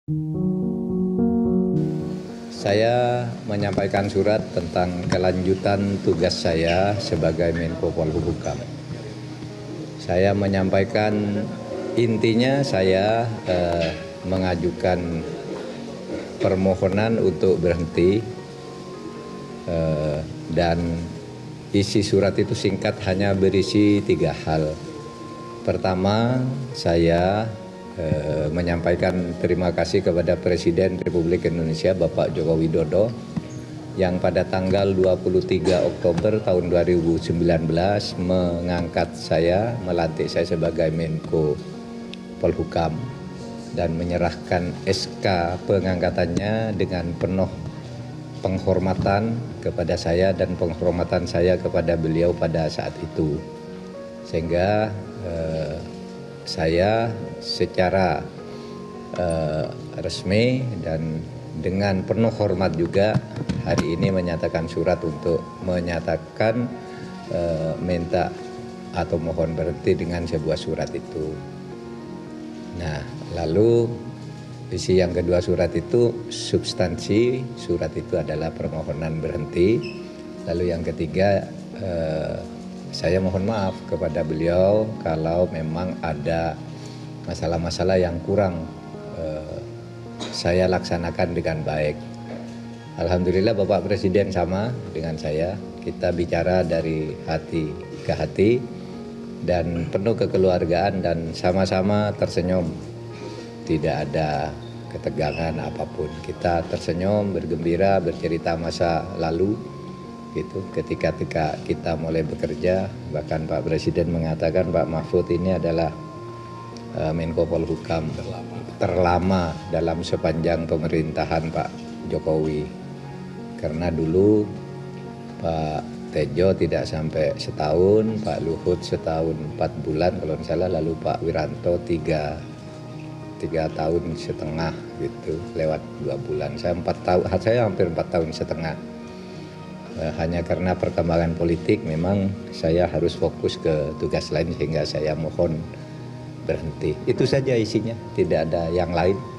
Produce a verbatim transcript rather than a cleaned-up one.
Saya menyampaikan surat tentang kelanjutan tugas saya sebagai Menko Polhukam. Saya menyampaikan intinya saya eh, mengajukan permohonan untuk berhenti eh, dan isi surat itu singkat, hanya berisi tiga hal. Pertama, saya eh, menyampaikan terima kasih kepada Presiden Republik Indonesia Bapak Joko Widodo yang pada tanggal dua puluh tiga Oktober tahun dua ribu sembilan belas mengangkat saya, melantik saya sebagai Menko Polhukam dan menyerahkan S K pengangkatannya dengan penuh penghormatan kepada saya dan penghormatan saya kepada beliau pada saat itu. Sehingga eh, saya secara eh, resmi dan dengan penuh hormat juga hari ini menyatakan surat untuk menyatakan eh, minta atau mohon berhenti dengan sebuah surat itu. Nah, lalu isi yang kedua surat itu, substansi surat itu adalah permohonan berhenti. Lalu yang ketiga, eh, saya mohon maaf kepada beliau kalau memang ada masalah-masalah yang kurang eh, saya laksanakan dengan baik. Alhamdulillah Bapak Presiden sama dengan saya, kita bicara dari hati ke hati dan penuh kekeluargaan dan sama-sama tersenyum. Tidak ada ketegangan apapun. Kita tersenyum, bergembira, bercerita masa lalu. Gitu. Ketika kita mulai bekerja, bahkan Pak Presiden mengatakan Pak Mahfud ini adalah uh, Menko Polhukam terlama. terlama dalam sepanjang pemerintahan Pak Jokowi. Karena dulu Pak Tejo tidak sampai setahun, Pak Luhut setahun empat bulan kalau tidak salah, lalu Pak Wiranto tiga tiga tahun setengah gitu, lewat dua bulan. Saya empat tahun, saya hampir empat tahun setengah. Hanya karena perkembangan politik memang saya harus fokus ke tugas lain sehingga saya mohon berhenti. Itu saja isinya, tidak ada yang lain.